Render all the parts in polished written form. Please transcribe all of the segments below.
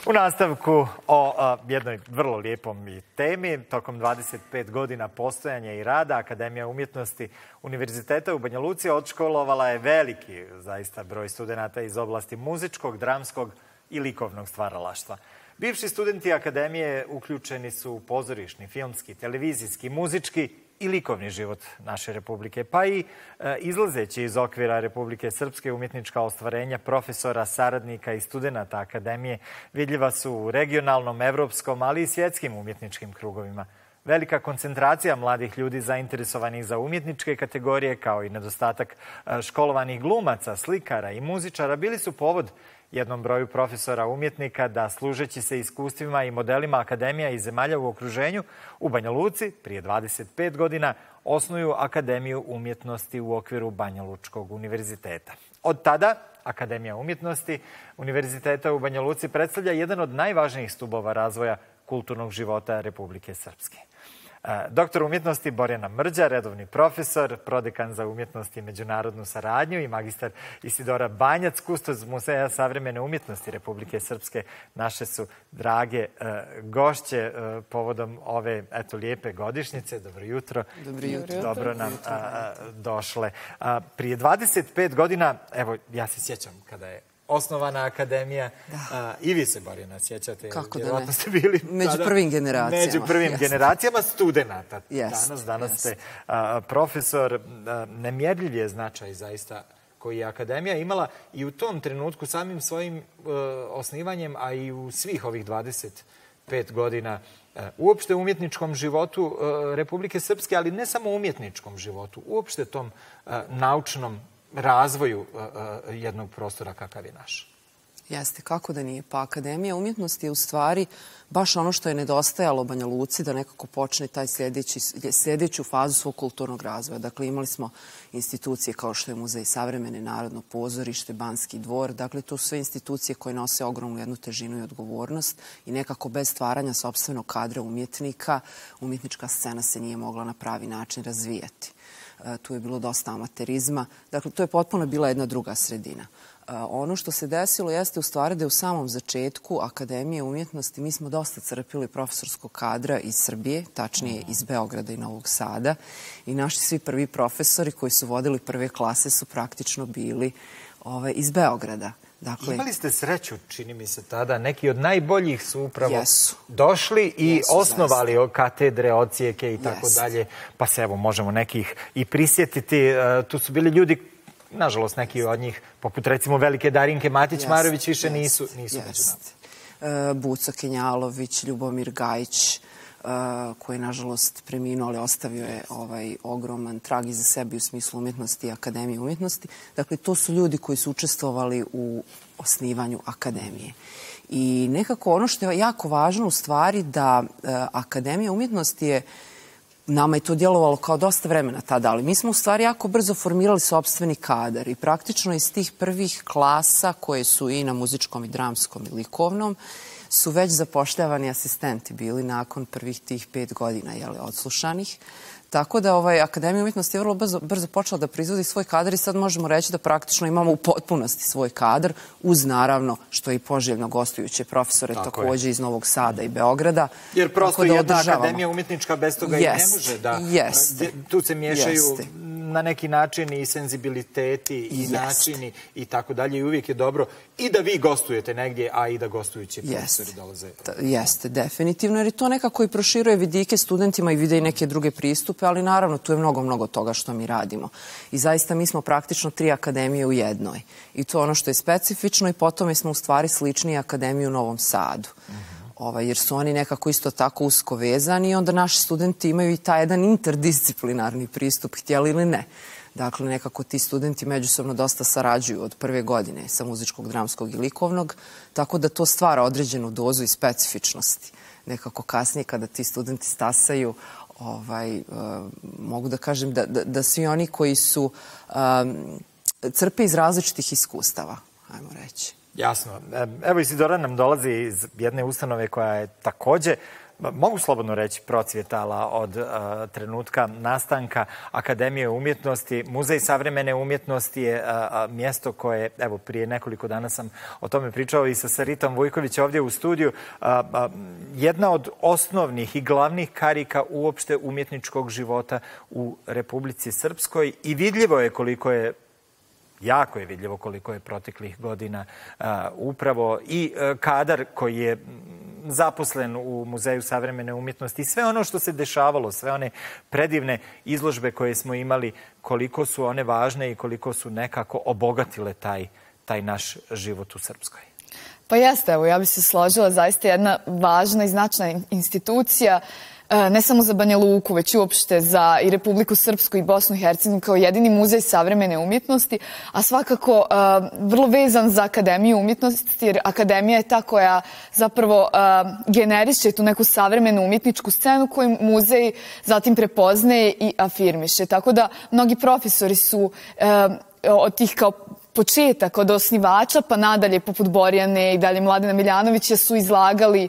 U nastavku o jednoj vrlo lijepom temi, tokom 25 godina postojanja i rada, Akademija umjetnosti Univerziteta u Banja Luci odškolovala je veliki zaista broj studenata iz oblasti muzičkog, dramskog i likovnog stvaralaštva. Bivši studenti Akademije uključeni su u pozorišni, filmski, televizijski, muzički i likovni život naše Republike, pa i izlazeći iz okvira Republike Srpske umjetnička ostvarenja profesora, saradnika i studenata Akademije vidljiva su u regionalnom, evropskom, ali i svjetskim umjetničkim krugovima. Velika koncentracija mladih ljudi zainteresovanih za umjetničke kategorije, kao i nedostatak školovanih glumaca, slikara i muzičara, bili su povod jednom broju profesora umjetnika da, služeći se iskustvima i modelima akademija i zemalja u okruženju, u Banja Luci prije 25 godina osnuju Akademiju umjetnosti u okviru Banja Lučkog univerziteta. Od tada Akademija umjetnosti Univerziteta u Banja Luci predstavlja jedan od najvažnijih stubova razvoja kulturnog života Republike Srpske. Doktor umjetnosti Borjana Mrđa, redovni profesor, prodekan za umjetnost i međunarodnu saradnju i magistar Isidora Banjac, kustos Muzeja savremene umjetnosti Republike Srpske, naše su drage gošće povodom ove lijepe godišnjice. Dobro jutro. Dobro jutro. Dobro nam došle. Prije 25 godina, evo, ja se sjećam kada je osnovana Akademija. I vi se, Borjana, sjećate? Kako da ne? Ste bili među prvim generacijama. Među prvim generacijama studenata. Danas ste profesor. Nemjerljiv je značaj zaista koji je Akademija imala i u tom trenutku samim svojim osnivanjem, a i u svih ovih 25 godina uopšte umjetničkom životu Republike Srpske, ali ne samo umjetničkom životu, uopšte tom naučnom razvoju jednog prostora kakav je naš. Jeste, kako da nije. Pa Akademija umjetnosti je u stvari baš ono što je nedostajalo Banja Luci da nekako počne taj sljedeću fazu svog kulturnog razvoja. Dakle, imali smo institucije kao što je Muzej savremene, Narodno pozorište, Banski dvor. Dakle, to su sve institucije koje nose ogromnu jednu težinu i odgovornost i nekako bez stvaranja sopstvenog kadra umjetnika, umjetnička scena se nije mogla na pravi način razvijati. Tu je bilo dosta amaterizma. Dakle, to je potpuno bila jedna druga sredina. Ono što se desilo jeste u stvari da je u samom začetku Akademije umjetnosti mi smo dosta crpili profesorskog kadra iz Srbije, tačnije iz Beograda i Novog Sada. I naši svi prvi profesori koji su vodili prve klase su praktično bili iz Beograda. Dakle, imali ste sreću, čini mi se tada, neki od najboljih su upravo došli i osnovali katedre, odsjeke i tako dalje. Pa se evo možemo nekih i prisjetiti. Tu su bili ljudi, nažalost neki od njih, poput recimo velike Darinke Matić-Marović, više nisu među nama. Buco Kenjalović, Ljubomir Gajić, koji je nažalost preminuo, ali ostavio je ogroman trag iza sebe u smislu umjetnosti i Akademije umjetnosti. Dakle, to su ljudi koji su učestvovali u osnivanju Akademije. I nekako ono što je jako važno u stvari da Akademija umjetnosti je, nama je to djelovalo kao dosta vremena tada, ali mi smo u stvari jako brzo formirali sopstveni kadar i praktično iz tih prvih klasa koje su i na muzičkom i dramskom i likovnom su već zapošljavani asistenti bili nakon prvih tih 5 godina odslušanih. Tako da Akademija umjetnosti je vrlo brzo počela da proizvodi svoj kadar i sad možemo reći da praktično imamo u potpunosti svoj kadar, uz naravno što je i poželjno gostujuće profesore također iz Novog Sada i Beograda. Jer prosto jedna akademija umjetnička bez toga i ne može da... Tu se miješaju na neki način i senzibiliteti i načini i tako dalje i uvijek je dobro i da vi gostujete negdje, a i da gostujući profesori dolaze. Jeste, definitivno, jer je to nekako i proširuje vidike studentima i vide i neke druge pristupe, ali naravno tu je mnogo toga što mi radimo. I zaista mi smo praktično 3 akademije u jednoj. I to je ono što je specifično i potom smo u stvari slični Akademiji u Novom Sadu. Jer su oni nekako isto tako usko vezani i onda naši studenti imaju i taj jedan interdisciplinarni pristup, htjeli ili ne. Dakle, nekako ti studenti međusobno dosta sarađuju od prve godine sa muzičkog, dramskog i likovnog, tako da to stvara određenu dozu i specifičnosti. Nekako kasnije kada ti studenti stasaju, mogu da kažem da svi oni koji su crpe iz različitih iskustava, ajmo reći. Jasno. Evo Isidora nam dolazi iz jedne ustanove koja je također mogu slobodno reći, procvjetala od trenutka nastanka Akademije umjetnosti. Muzej savremene umjetnosti je mjesto koje, evo, prije nekoliko dana sam o tome pričao i sa Saritom Vujković ovdje u studiju, jedna od osnovnih i glavnih karika uopšte umjetničkog života u Republici Srpskoj i vidljivo je koliko je jako je vidljivo koliko je proteklih godina upravo i kadar koji je zaposlen u Muzeju savremene umjetnosti i sve ono što se dešavalo, sve one predivne izložbe koje smo imali, koliko su one važne i koliko su nekako obogatile taj naš život u Srpskoj. Pa jeste, evo, ja bih se složila, zaista jedna važna i značajna institucija, ne samo za Banja Luku, već i uopšte za i Republiku Srpsku i Bosnu i Hercegovinu kao jedini muzej savremene umjetnosti, a svakako vrlo vezan za Akademiju umjetnosti, jer Akademija je ta koja zapravo generiše tu neku savremenu umjetničku scenu koju muzej zatim prepoznaje i afirmiše. Tako da mnogi profesori su od tih kao početak od osnivača pa nadalje poput Borjane i dalje Mladena Miljanovića su izlagali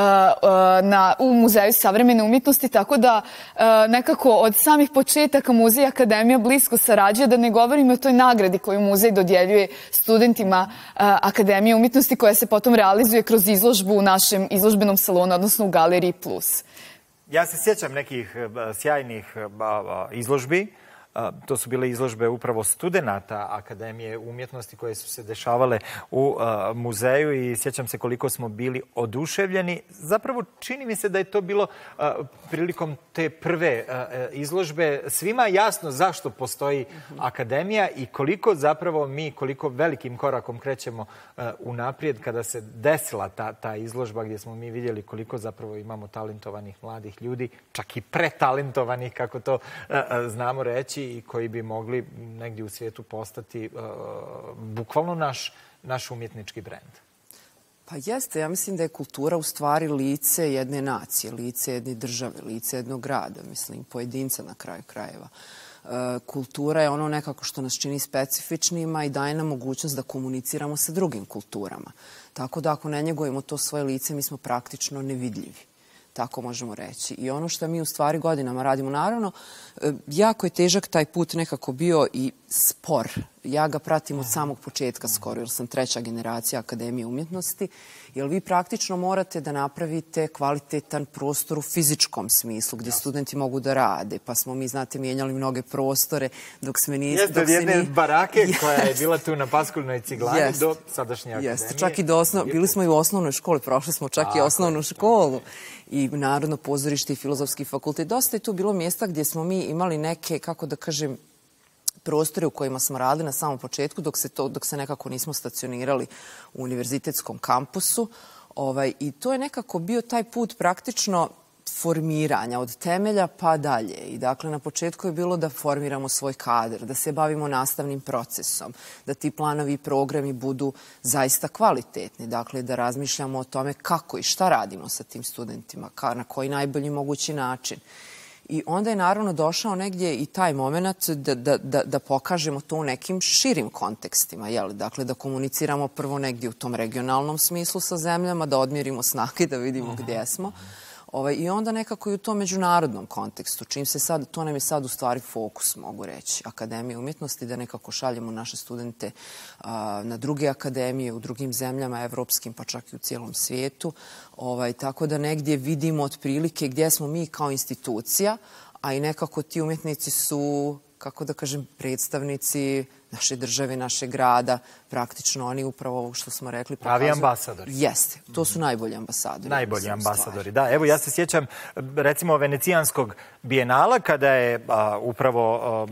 u Muzeju savremene umjetnosti, tako da nekako od samih početaka Muzej Akademija blisko sarađuje, da ne govorimo o toj nagradi koju muzej dodjeljuje studentima Akademije umjetnosti koja se potom realizuje kroz izložbu u našem izložbenom salonu, odnosno u Galeriji Plus. Ja se sjećam nekih sjajnih izložbi. To su bile izložbe upravo studenata Akademije umjetnosti koje su se dešavale u muzeju i sjećam se koliko smo bili oduševljeni. Zapravo čini mi se da je to bilo prilikom te prve izložbe svima jasno zašto postoji Akademija i koliko zapravo mi, koliko velikim korakom krećemo unaprijed kada se desila ta izložba gdje smo mi vidjeli koliko zapravo imamo talentovanih mladih ljudi, čak i pretalentovanih, kako to znamo reći, i koji bi mogli negdje u svijetu postati bukvalno naš umjetnički brend. Pa jeste, ja mislim da je kultura u stvari lice jedne nacije, lice jedne države, lice jednog grada, mislim, pojedinca na kraju krajeva. Kultura je ono nekako što nas čini specifičnima i daje nam mogućnost da komuniciramo sa drugim kulturama. Tako da ako ne njegujemo to svoje lice, mi smo praktično nevidljivi. Tako možemo reći. I ono što mi u stvari godinama radimo, naravno, jako je težak taj put nekako bio i spor. Ja ga pratim od samog početka skoro, jer sam 3. generacija Akademije umjetnosti, jer vi praktično morate da napravite kvalitetan prostor u fizičkom smislu, gdje studenti mogu da rade. Pa smo mi, znate, mijenjali mnoge prostore dok se nije... Jeste od jedne barake koja je bila tu na Paskulnoj ciglani do sadašnje Akademije. Jeste, čak i bili smo i u osnovnoj školi, prošli smo čak i osnovnu školu i Narodno pozorište i Filozofski fakultet. Dosta je tu bilo mjesta gdje smo mi imali neke, kako da kažem, prostore u kojima smo radili na samom početku dok se nekako nismo stacionirali u univerzitetskom kampusu. I to je nekako bio taj put praktično formiranja od temelja pa dalje. I dakle, na početku je bilo da formiramo svoj kadar, da se bavimo nastavnim procesom, da ti planovi i programi budu zaista kvalitetni. Dakle, da razmišljamo o tome kako i šta radimo sa tim studentima, na koji najbolji mogući način. I onda je naravno došao negdje i taj moment da pokažemo to u nekim širim kontekstima. Dakle, da komuniciramo prvo negdje u tom regionalnom smislu sa zemljama, da odmjerimo snage, da vidimo gdje smo. I onda nekako i u tom međunarodnom kontekstu. To nam je sad u stvari fokus, mogu reći, Akademije umjetnosti, da nekako šaljemo naše studente na druge akademije u drugim zemljama, evropskim, pa čak i u cijelom svijetu. Tako da negdje vidimo otprilike gdje smo mi kao institucija, a i nekako ti umjetnici su, kako da kažem, predstavnici naše države, našeg grada, praktično oni upravo ovo što smo rekli pokazuju. Pravi ambasadori. Jeste, to su najbolji ambasadori. Najbolji ambasadori, da. Evo, ja se sjećam recimo Venecijanskog bijenala kada je upravo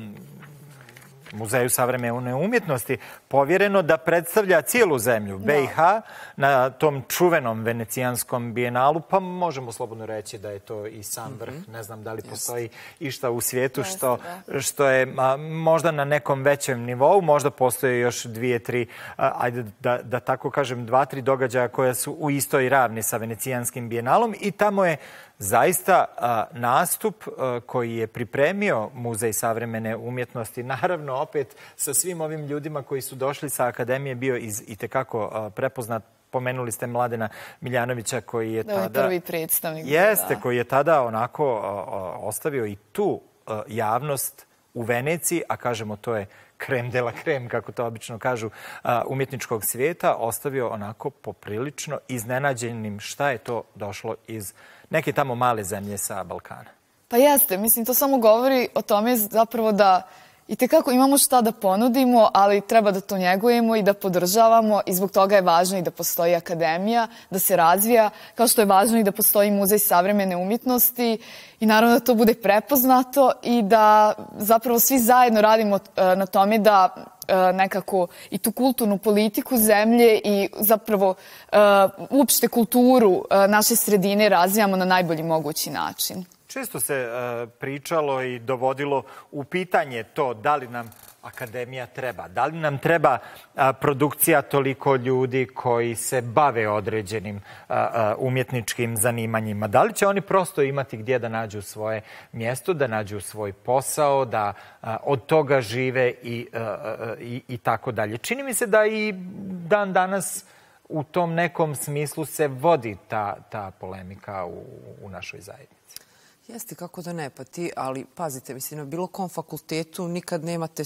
Muzeju savremene umjetnosti povjereno da predstavlja cijelu zemlju BiH na tom čuvenom Venecijanskom bijenalu, pa možemo slobodno reći da je to i sam vrh. Ne znam da li postoji išta u svijetu što je možda na nekom većem nivou, možda postoje još 2, 3, ajde da tako kažem, 2, 3 događaja koja su u istoj ravni sa Venecijanskim bijenalom i tamo je zaista nastup koji je pripremio Muzej savremene umjetnosti, naravno opet sa svim ovim ljudima koji su došli sa Akademije, bio itekako prepoznat. Pomenuli ste Mladena Miljanovića koji je tada... Da, prvi predstavnik. Jeste, koji je tada onako ostavio i tu javnost u Veneciji, a kažemo to je krem de la krem, kako to obično kažu, umjetničkog svijeta, ostavio onako poprilično iznenađenim šta je to došlo iz neke tamo male zemlje sa Balkana. Pa jeste, mislim, to samo govori o tome zapravo da itekako imamo šta da ponudimo, ali treba da to njegujemo i da podržavamo i zbog toga je važno i da postoji akademija, da se razvija, kao što je važno i da postoji muzej savremene umjetnosti i naravno da to bude prepoznato i da zapravo svi zajedno radimo na tome da nekako i tu kulturnu politiku zemlje i zapravo uopšte kulturu naše sredine razvijamo na najbolji mogući način. Često se pričalo i dovodilo u pitanje to da li nam akademija treba, da li nam treba produkcija toliko ljudi koji se bave određenim umjetničkim zanimanjima, da li će oni prosto imati gdje da nađu svoje mjesto, da nađu svoj posao, da od toga žive i tako dalje. Čini mi se da i dan danas u tom nekom smislu se vodi ta polemika u našoj zajednici. Jeste, kako da ne, pa ti, ali pazite, mislim, na bilo kom fakultetu nikad nemate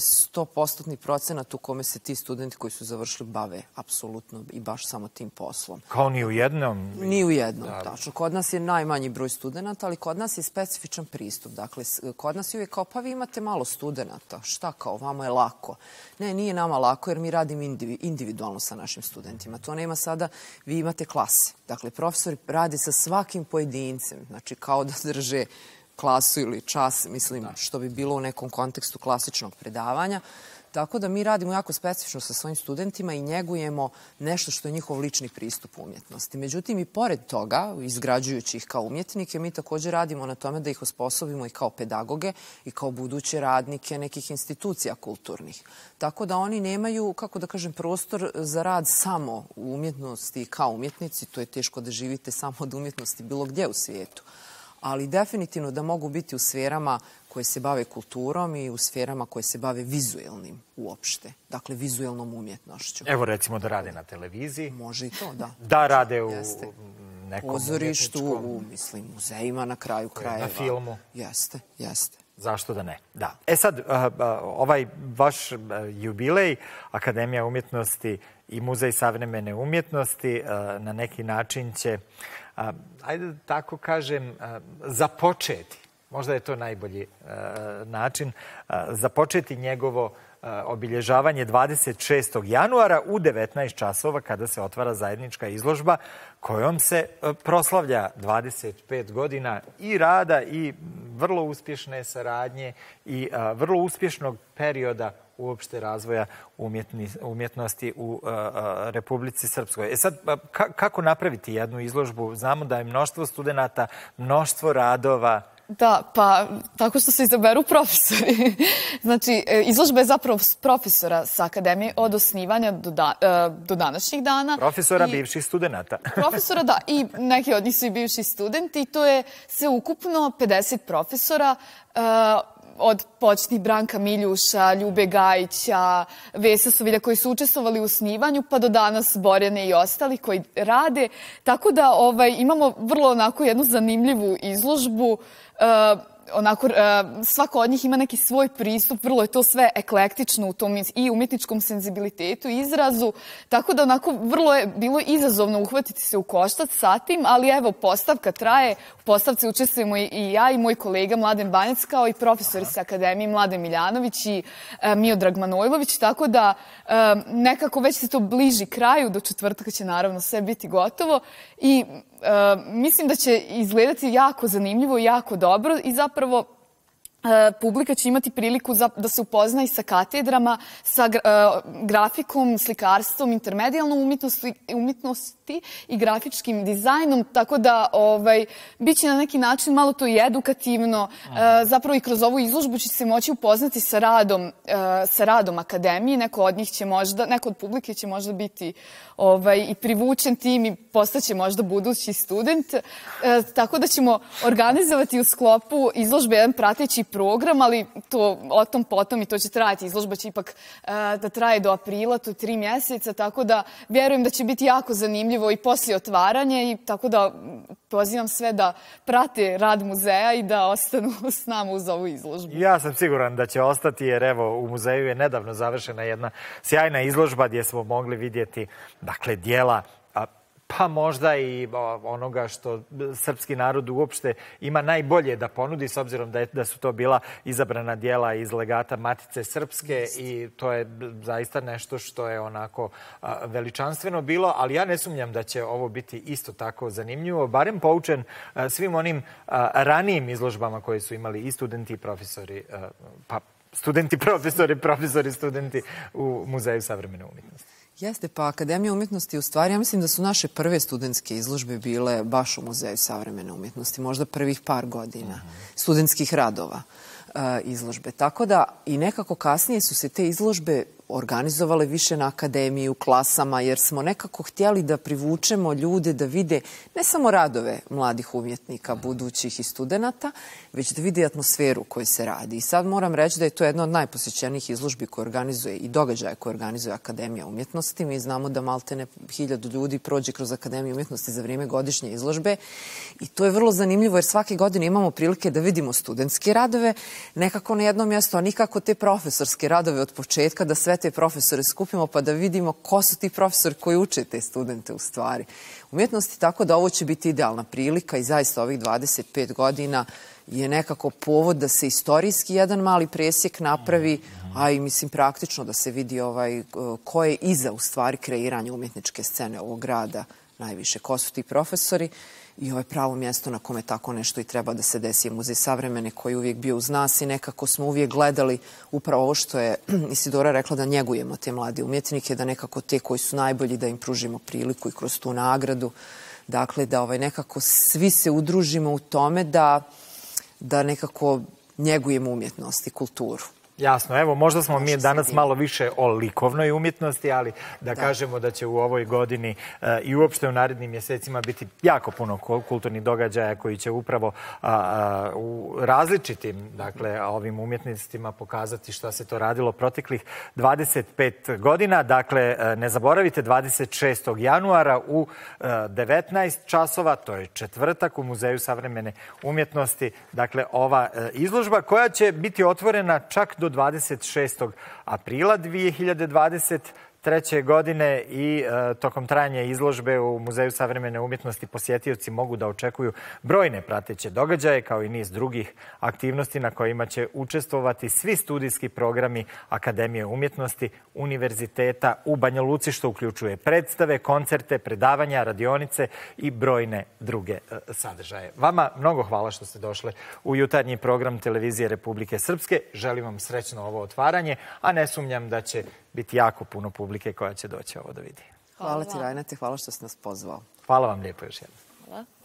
100% u kome se ti studenti koji su završili bave apsolutno i baš samo tim poslom. Kao ni u jednom? Ni u jednom, tačno. Kod nas je najmanji broj studenta, ali kod nas je specifičan pristup. Dakle, kod nas je uvijek kao, pa vi imate malo studenta, šta kao, vama je lako. Ne, nije nama lako jer mi radimo individualno sa našim studentima. To nema sada, vi imate klase. Dakle, profesori radi sa svakim pojedincem, znači kao da drže klasu ili čas, mislim, što bi bilo u nekom kontekstu klasičnog predavanja. Tako da mi radimo jako specifično sa svojim studentima i njegujemo nešto što je njihov lični pristup umjetnosti. Međutim, i pored toga, izgrađujući ih kao umjetnike, mi također radimo na tome da ih osposobimo i kao pedagoge i kao buduće radnike nekih institucija kulturnih. Tako da oni nemaju, kako da kažem, prostor za rad samo u umjetnosti kao umjetnici. To je teško da živite samo od umjetnosti bilo gdje u svijetu. Ali definitivno da mogu biti u sferama koje se bave kulturom i u sferama koje se bave vizuelnim uopšte. Dakle, vizuelnom umjetnošću. Evo recimo da rade na televiziji. Može i to, da. Da rade u nekom pozorištu, u, mislim, muzejima na kraju krajeva. Na filmu. Jeste, jeste. Zašto da ne? Da. E sad, ovaj vaš jubilej, Akademija umjetnosti i Muzej savremene umjetnosti, na neki način će, ajde da tako kažem, započeti, možda je to najbolji način, započeti njegovo obilježavanje 26. januara u 19 časova kada se otvara zajednička izložba kojom se proslavlja 25 godina i rada i vrlo uspješne saradnje i vrlo uspješnog perioda uopšte razvoja umjetnosti u Republici Srpskoj. E sad, kako napraviti jednu izložbu? Znamo da je mnoštvo studenata, mnoštvo radova. Da, pa tako što se izaberu profesori. Znači, izložba je zapravo profesora sa akademije od osnivanja do današnjih dana. Profesora bivših studenata. Profesora, da, i neki od njih su i bivši studenti. To je sve ukupno 50 profesora, od početnih Branka Miljuša, Ljube Gajića, Vesa Sovilja koji su učestvovali u osnivanju, pa do danas Borjane i ostali koji rade. Tako da imamo vrlo onako jednu zanimljivu izložbu. Svako od njih ima neki svoj pristup, vrlo je to sve eklektično u tom i umjetničkom senzibilitetu i izrazu, tako da onako vrlo je bilo izazovno uhvatiti se u koštac sa tim, ali evo, postavka traje, u postavci učestvujemo i ja i moj kolega Mladen Banjac, kao i profesori sa Akademije Mladen Miljanović i Miodrag Manojlović, tako da nekako već se to bliži kraju, do četvrtka će naravno sve biti gotovo i mislim da će izgledati jako zanimljivo i jako dobro i zapravo publika će imati priliku da se upozna i sa katedrama, sa grafikom, slikarstvom, intermedijalnom umjetnosti i grafičkim dizajnom, tako da bit će na neki način malo to i edukativno. Zapravo i kroz ovu izložbu će se moći upoznati sa radom akademije. Neko od publike će možda biti i privučen tim i postaće možda budući student. Tako da ćemo organizovati u sklopu izložbe jedan prateći program, ali to o tom potom i to će trajati. Izložba će ipak da traje do aprila, to 3 mjeseca, tako da vjerujem da će biti jako zanimljivo i poslije otvaranja i tako da pozivam sve da prate rad muzeja i da ostanu s nama uz ovu izložbu. Ja sam siguran da će ostati jer evo u muzeju je nedavno završena jedna sjajna izložba gdje smo mogli vidjeti dijela pa možda i onoga što srpski narod uopšte ima najbolje da ponudi, s obzirom da su to bila izabrana dijela iz legata Matice Srpske i to je zaista nešto što je onako veličanstveno bilo, ali ja ne sumnjam da će ovo biti isto tako zanimljivo, barem poučen svim onim ranijim izložbama koje su imali i studenti i profesori, profesori, studenti u Muzeju savremene umjetnosti. Jeste, pa Akademija umjetnosti u stvari, ja mislim da su naše prve studentske izložbe bile baš u Muzeju savremene umjetnosti, možda prvih par godina studentskih radova izložbe. Tako da i nekako kasnije su se te izložbe organizovale više na akademiji, u klasama, jer smo nekako htjeli da privučemo ljude da vide ne samo radove mladih umjetnika, budućih i studenata, već da vide atmosferu koju se radi. I sad moram reći da je to jedna od najposjećenijih izložbi koje organizuje i događaja koje organizuje Akademija umjetnosti. Mi znamo da maltene 1000 ljudi prođe kroz Akademiju umjetnosti za vrijeme godišnje izložbe i to je vrlo zanimljivo jer svake godine imamo prilike da vidimo studentske radove nekako na jednom mjestu, a nikako te profesorske radove od početka, da sve te profesore skupimo pa da vidimo ko su ti profesori koji uče te studente u stvari umjetnosti, tako da ovo će biti idealna prilika i zaista ovih 25 godina je nekako povod da se istorijski jedan mali presjek napravi, a i mislim praktično da se vidi ko je iza u stvari kreiranja umjetničke scene ovog grada najviše, ko su ti profesori. I ovo je pravo mjesto na kome tako nešto i treba da se desi. Muzej savremene koji je uvijek bio uz nas i nekako smo uvijek gledali upravo ovo što je Isidora rekla, da njegujemo te mlade umjetnike, da nekako te koji su najbolji da im pružimo priliku i kroz tu nagradu. Dakle, da nekako svi se udružimo u tome da nekako njegujemo umjetnost i kulturu. Jasno, evo možda smo mi danas malo više o likovnoj umjetnosti, ali da kažemo da će u ovoj godini i uopšte u narednim mjesecima biti jako puno kulturnih događaja koji će upravo u različitim ovim umjetnostima pokazati šta se to radilo proteklih 25 godina. Dakle, ne zaboravite 26. januara u 19 časova, to je četvrtak u Muzeju savremene umjetnosti, dakle ova izložba koja će biti otvorena čak do 26. aprila 2023. godine i tokom trajanja izložbe u Muzeju savremene umjetnosti posjetioci mogu da očekuju brojne prateće događaje kao i niz drugih aktivnosti na kojima će učestvovati svi studijski programi Akademije umjetnosti Univerziteta u Banja Luci, što uključuje predstave, koncerte, predavanja, radionice i brojne druge sadržaje. Vama mnogo hvala što ste došle u jutarnji program Televizije Republike Srpske. Želim vam srećno ovo otvaranje, a ne sumnjam da će biti jako puno publike koja će doći ovo da vidi. Hvala ti, Rajnete, hvala što ste nas pozvao. Hvala vam lijepo još jednom. Hvala.